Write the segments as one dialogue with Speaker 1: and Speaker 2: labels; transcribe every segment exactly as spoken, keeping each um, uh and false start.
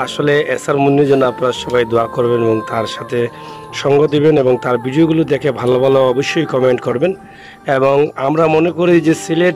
Speaker 1: আসলে এসআর মুন্নির জন্য আপনারা সবাই দোয়া করবেন এবং তার সাথে সঙ্গ দিবেন এবং তার ভিডিওগুলো দেখে ভালো ভালো অবশ্যই কমেন্ট করবেন। এবং আমরা মনে করি যে সিলেট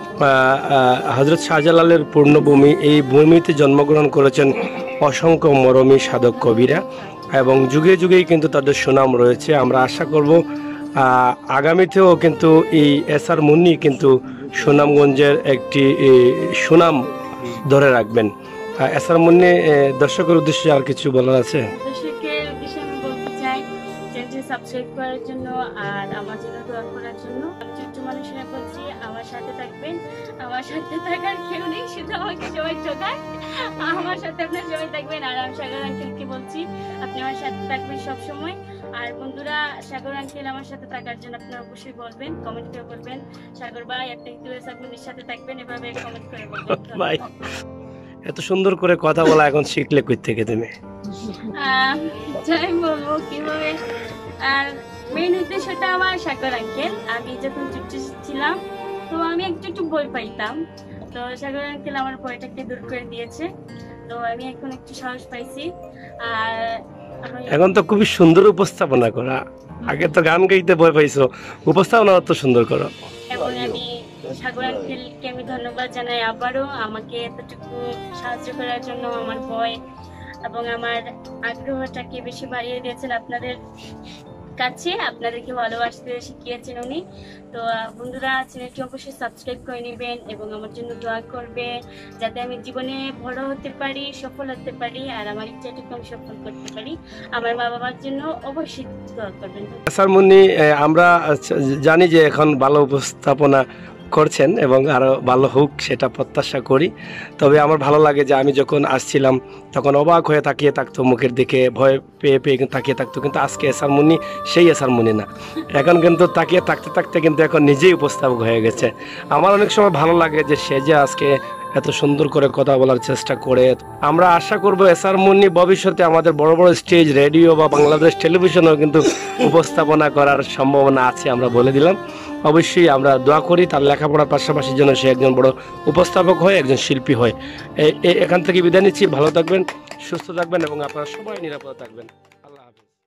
Speaker 1: হজরত শাহজালালের পূর্ণভূমি, এই ভূমিতে জন্মগ্রহণ করেছেন অসংখ্য মরমী সাধক কবিরা এবং যুগে যুগেই কিন্তু তাদের সুনাম রয়েছে। আমরা আশা করব আগামীতেও কিন্তু এই এসআর মুন্নি কিন্তু সুনামগঞ্জের একটি সুনাম ধরে রাখবেন। এসআর মুন্নি দর্শকের উদ্দেশ্যে আর কিছু বলার আছে?
Speaker 2: দর্শকের উদ্দেশ্যে আমি বলতে চাই চ্যানেলটি সাবস্ক্রাইব করার জন্য আর আমার জন্য দোয়া করার জন্য। আমি ছোট্ট মানুষেরা বলছি আমার সাথে থাকবেন, আমার সাথে থাকার কেউ নেই, শুধু আমাকে সবাই ঠকায়। আমার সাথে আপনার সবাই থাকবেন। আর আমি সাগর আঙ্কেলকে বলছি আপনি আমার সাথে থাকবেন সবসময়। আর বন্ধুরা, সাগর আঙ্কেল আমার সাথে থাকার জন্য আপনারা অবশ্যই বলবেন, কমেন্ট করে বলবেন সাগর ভাই আপনি একটু এসআর মুন্নির সাথে থাকবেন, এভাবে কমেন্ট করে বলবেন। ভাই
Speaker 1: এত সুন্দর করে কথা বলা এখন শিখলে কই থেকে তুমি?
Speaker 2: যাই বলবো কিভাবে। আর মেইন উদ্দেশ্যটা আমার সাগর আঙ্কেল। আমি যখন ছোট্ট ছিলাম তো আমি একটু একটু বই পাইতাম, তো সাগর আঙ্কেল আমার ভয়টাকে দূর করে দিয়েছে, তো আমি এখন একটু সাহস পাইছি। আর
Speaker 1: এখন তো খুবই সুন্দর উপস্থাপনা করা, আগে তো গান গাইতে ভয় পাইছো, উপস্থাপনা তো সুন্দর করো।
Speaker 2: এবং আমি সাগর আঙ্কেলকে আমি ধন্যবাদ জানাই আবারও আমাকে এতটুকু সাহায্য করার জন্য। আমার ভয় এবং আমার আগ্রহটাকে বেশি বাড়িয়ে দিয়েছেন আপনাদের কাছে, আপনাদেরকে ভালোবাসতে শিখিয়েছেন উনি। তো বন্ধুরা, চ্যানেলটি অবশ্যই সাবস্ক্রাইব করে নেবেন এবং আমার জন্য দোয়া করবে যাতে আমি জীবনে বড় হতে পারি, সফল হতে পারি, আর আমার ইচ্ছাটাকে আমি সফল করতে পারি। আমার মা বাবার জন্য অবশ্যই দোয়া করবেন।
Speaker 1: এসআর মুন্নি, আমরা জানি যে এখন ভালো উপস্থাপনা করছেন এবং আরও ভালো হোক সেটা প্রত্যাশা করি। তবে আমার ভালো লাগে যে আমি যখন আসছিলাম তখন অবাক হয়ে তাকিয়ে থাকতো, মুখের দিকে ভয় পেয়ে পেয়ে তাকিয়ে থাকতো, কিন্তু আজকে এসআর মুন্নি সেই এসআর মুন্নি না, এখন কিন্তু তাকিয়ে থাকতে থাকতে কিন্তু এখন নিজেই উপস্থাপক হয়ে গেছে। আমার অনেক সময় ভালো লাগে যে সে যে আজকে এত সুন্দর করে কথা বলার চেষ্টা করে। আমরা আশা করব এসআর মুন্নি ভবিষ্যতে আমাদের বড় বড় স্টেজ, রেডিও বা বাংলাদেশ টেলিভিশনেও কিন্তু উপস্থাপনা করার সম্ভাবনা আছে, আমরা বলে দিলাম। অবশ্যই আমরা দোয়া করি তার লেখাপড়ার পাশাপাশি যেন সে একজন বড় উপস্থাপক হয়, একজন শিল্পী হয়। এখান থেকে বিদায় নিচ্ছি। ভালো থাকবেন, সুস্থ থাকবেন এবং আপনারা সবাই নিরাপদে থাকবেন।